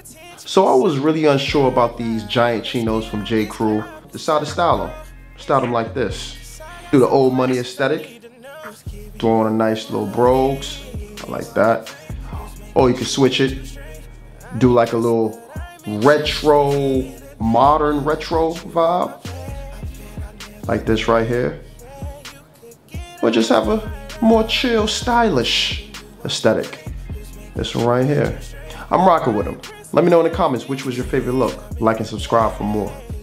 So I was really unsure about these giant chinos from J. Crew. Decided to style them like this. Do the old money aesthetic. Throw on a nice little brogues. I like that. Or you can switch it. Do like a little retro, modern retro vibe. Like this right here. Or just have a more chill, stylish aesthetic. This one right here. I'm rocking with them. Let me know in the comments which was your favorite look. Like and subscribe for more.